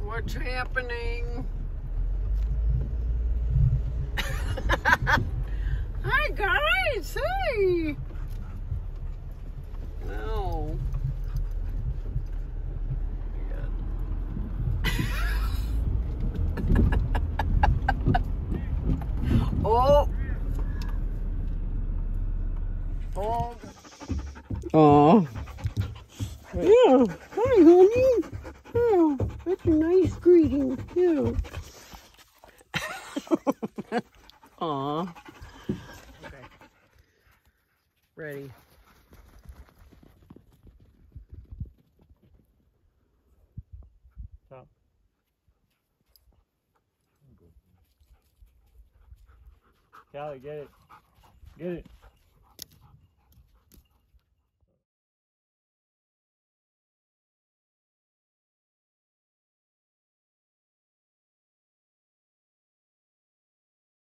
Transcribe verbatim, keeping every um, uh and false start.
What's happening? Hi guys, hey! No. Oh! Oh! Oh! Yeah, hi honey! Yeah, that's a nice greeting, yeah. Aw. Okay. Ready. Stop. Callie, get it. Get it.